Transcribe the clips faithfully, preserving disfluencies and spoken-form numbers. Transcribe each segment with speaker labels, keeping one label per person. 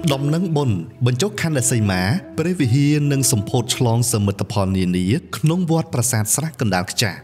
Speaker 1: ដំណឹងបុណ្យបញ្ចុះខណ្ឌសីមាព្រះវិហារនិងសម្ពោធឆ្លងសមិទ្ធផលនានាក្នុងវត្តប្រាសាទស្រះកណ្ដាលខ្ចាស់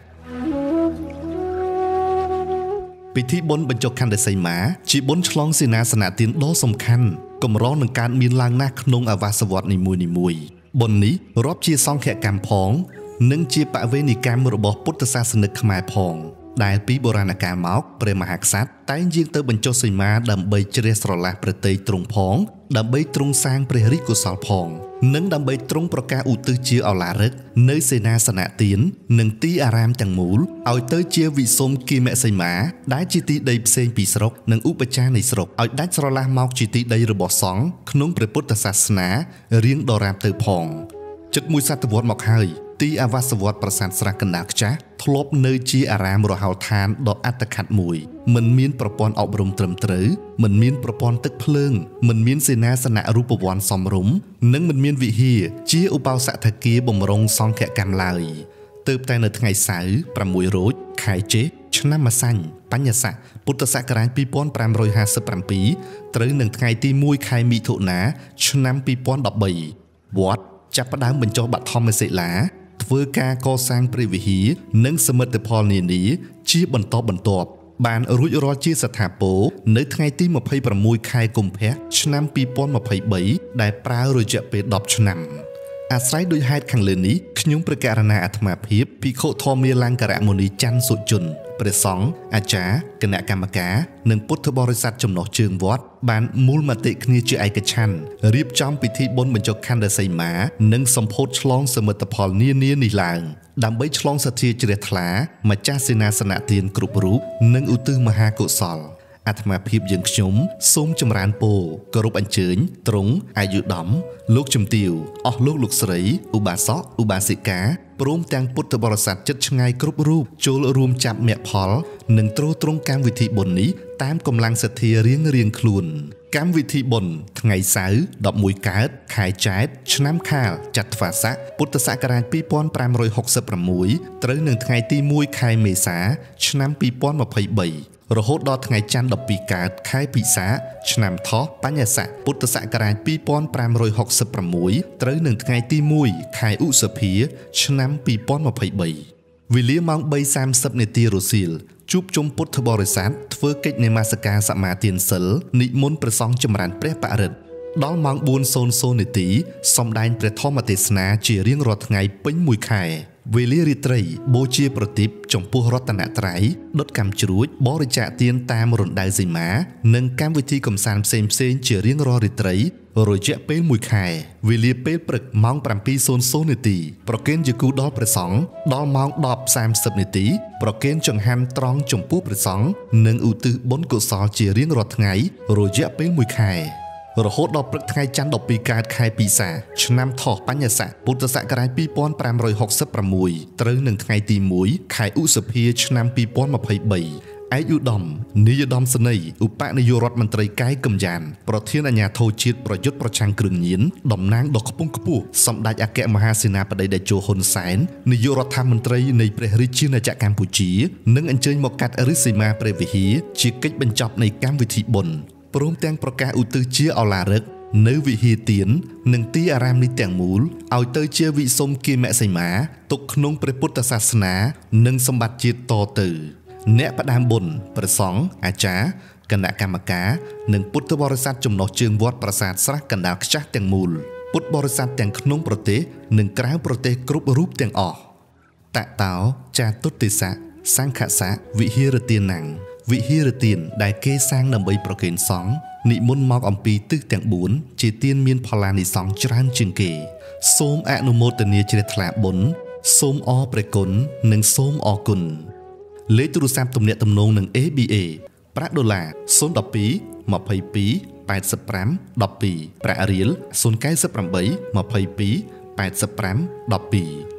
Speaker 1: ពិធីបុណ្យបញ្ចុះខណ្ឌសីមាជាបុណ្យឆ្លងសេនាសនៈទានដ៏សំខាន់កម្រនឹងកើតមានឡើងណាស់ក្នុងអាវាសវត្តនីមួយៗបុណ្យនេះរាប់ជាសង្ឃកម្មផងនិងជាបវេណីកម្មរបស់ពុទ្ធសាសនិកខ្មែរផងដែលពីបុរាណកាលមកព្រះមហាក្សត្រតែងយាងទៅបញ្ចុះសីមាដើម្បីជ្រះស្រឡះព្រះទ័យទ្រង់ផងដើម្បីទ្រង់សាងព្រះរាជកុសលផងនិងដើម្បីទ្រង់ប្រកាសឧទ្ទិសជាឱឡារិកនៅសេនាសនៈទាននិងទីអារាមទាំងមូលឲ្យទៅជាវិសុំគិមសីមាដែលជាទីដីផ្សេងពីស្រុកនិងឧបចារនៃស្រុកឲ្យដាច់ស្រឡះមកជាទីដីរបស់សង្ឃក្នុងព្រះពុទ្ធសាសនារៀងដរាបទៅផងជិតមួយសតវត្សមកហើយទីអាវាសវត្តប្រាសាទស្រះកណ្ដាលខ្ចាស់ធ្លាប់នៅជាអារាមរហោឋានដ៏អត្តខត្តមួយមិនមានប្រព័ន្ធអប់រំត្រឹមត្រូវមិនមានប្រព័ន្ធទឹកភ្លើងមិនមានសេនាសនៈរូបវន្តសមរម្យនិងមិនមានវិហារជាឧបោសថគារបម្រុងសង្ឃកម្មឡើយទើបតែនៅថ្ងៃសៅរ៍ប្រាំមួយរោចខែចេសឆ្នាំម្សាញ់បញ្ញស័កពុទ្ធសករាជពីរពាន់ប្រាំរយហាសិបប្រាំពីរត្រូវនឹងថ្ងៃទីមួយខែមិថុនាឆ្នាំពីរពាន់ដប់បីវត្តចាប់ផ្ដើមបញ្ចុះបឋមសិលាធ្វើការកសាងព្រះវិហារនិងសមិទ្ធផលនានាជាបន្តបន្ទាប់បានរួចរាល់ជាស្ថាពរនៅថ្ងៃទីម្ភៃប្រាំមួយខែកុម្ភៈឆ្នាំពីរពាន់ម្ភៃបីដែលប្រើរយៈពេលដប់ឆ្នាំអាស្រ័យដោយហេតុខាងលើនេះខ្ញុំព្រះករុណាអាត្មាភាពភិក្ខុធម្មាលង្ការមុនីច័ន្ទសុជនព្រះសង្ឃអាចារ្យគណៈកម្មការនិងពុទ្ធបរិស័ទចំណុះជើងវត្តបានមូលមតិគ្នាជាឯកច្ឆន្ទរៀបចំពិធីបុណ្យបញ្ចុះខណ្ឌសីមានិងសម្ពោធឆ្លងសមិទ្ធផលនានានេះឡើងដើម្បីឆ្លងសទ្ធាជ្រះថ្លាម្ចាស់សេនាសនៈទានគ្រប់រូបនិងឧទ្ទិសមហាកុសលអាត្មាភាពយើងខ្ញុំសូមចម្រើនពរគោរពអញ្ជើញទ្រង់អាយុដំលោកជំទាវអស់លោកលោកស្រីឧបាសកឧបាសិកាព្រមទាំងពុទ្ធបរិស័ទចិត្តឆ្ងាយគ្រប់រូបចូលរួមចាប់មគ្គផលនិងទ្រទ្រង់កម្មវិធីបុណ្យនេះតាមកម្លាំងសទ្ធារៀងរៀងខ្លួនកម្មវិធីបុណ្យថ្ងៃសៅរ៍ដប់មួយកើតខែចែកឆ្នាំខាលចត្វាស័កពុទ្ធសករាជពីរពាន់ប្រាំរយហកសិបប្រាំមួយត្រូវនឹងថ្ងៃទីមួយខែមេសាឆ្នាំពីរពាន់ម្ភៃបីរហូតដល់ថ្ងៃច័ន្ទដប់ពីរកើតខែពិសាខឆ្នាំថោះបញ្ញស័កពុទ្ធសករាជពីរពាន់ប្រាំរយហកសិបប្រាំមួយត្រូវនឹងថ្ងៃទីមួយខែឧសភាឆ្នាំពីរពាន់ម្ភៃបីវេលាម៉ោងបីសាមសិបនាទីរសៀលជួបជុំពុទ្ធបរិស័ទធ្វើកិច្ចនមស្ការសមាទានសិលនិមន្តព្រះសង្ឃចម្រើនព្រះបរិត្តដល់ម៉ោងបួនសូន្យសូន្យនាទីសម្ដែងព្រះធម្មទេសនាជារៀងរាល់ថ្ងៃពេញមួយខែវេលារាត្រីបូជាប្រទីបចំពោះរតនត្រ័យដុតកម្មជ្រួចបរិច្ចាគទានតាមរណ្ដៅសីមានិងកម្មវិធីកំសាន្តផ្សេងផ្សេងជារៀងរាល់រាត្រីរយៈពេលមួយខែវេលាពេលព្រឹកម៉ោងប្រាំពីរសូន្យសូន្យនាទីប្រគេនជាគូដល់ព្រះសង្ឃដល់ម៉ោងដប់សាមសិបនាទីប្រគេនចង្ហាន់ត្រង់ចំពោះព្រះសង្ឃនិងឧទ្ទិសបុណ្យកុសលជារៀងរាល់ថ្ងៃរយៈពេលមួយខែរហូតដល់ព្រឹកថ្ងៃច័ន្ទដប់ពីរកើតខែពិសាឆ្នាំថោះបញ្ញស័កពុទ្ធសករាជពីរពាន់ប្រាំរយហកសិបប្រាំមួយត្រូវនឹងថ្ងៃទីមួយខែឧសភាឆ្នាំពីរពាន់ម្ភៃបីឯកឧត្តមនាយឧត្តមសេនីយ៍ឧបនាយករដ្ឋមន្ត្រីកែកកំយ៉ានប្រធានអាជ្ញាធរជាតិប្រយុទ្ធប្រឆាំងគ្រឿងញៀនតំណាងដ៏ខ្ពង់ខ្ពស់សម្ដេចអគ្គមហាសេនាបតីតេជោហ៊ុនសែននាយករដ្ឋមន្ត្រីនៃព្រះរាជាណាចក្រកម្ពុជានិងអញ្ជើញមកកាត់ឫសីមាព្រះវិហារជាកិច្ចបញ្ចប់នៃកម្មវិធីបុណ្យព្រមទាំងប្រកាសឧទ្ទិសជាឱឡារិកនៅវិហារទាននិងទីអារាមនេះទាំងមូលឲ្យទៅជាវិសុំគិមសីមាទុកក្នុងព្រះពុទ្ធសាសនានិងសម្បត្តិជាតិតទៅអ្នកផ្ដើមបុណ្យព្រះសង្ឃអាចារ្យគណៈកម្មការនិងពុទ្ធបរិស័ទចំណុះជើងវត្តប្រាសាទស្រះកណ្ដាលខ្ចាស់ទាំងមូលពុទ្ធបរិស័ទទាំងក្នុងប្រទេសនិងក្រៅប្រទេសគ្រប់រូបទាំងអស់តតោចាតុតិស័កសង្ឃស័កវិហារទានំវិហារទានដែលគេសាងដើម្បីប្រគេនសង្ឃនិមន្តមកអំពីទិសទាំងបួនជាទានមានផល្លានិសង្ឃច្រើនជាងគេសូមអនុមោទនាជ្រះថ្លាបុណ្យសូមអរព្រះគុណនិងសូមអរគុណលេខទូរស័ព្ទទំនាក់ទំនងនឹង អេ ប៊ី អេ ប្រាក់ដុល្លារศูนย์ một hai ម្ភៃពីរ แปดสิบห้า สิบสองប្រាក់រៀលศูนย์ เก้า แปด ยี่สิบสอง แปดสิบห้า สิบสอง